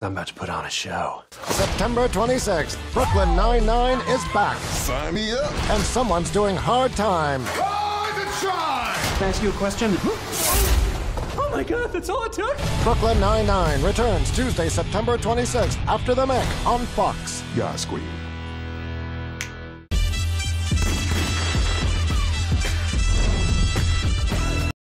I'm about to put on a show. September 26th, Brooklyn Nine-Nine is back. Sign me up. And someone's doing hard time. Rise and shine! Can I ask you a question? Oh my god, that's all it took? Brooklyn Nine-Nine returns Tuesday, September 26th after the Mick on Fox. God scream.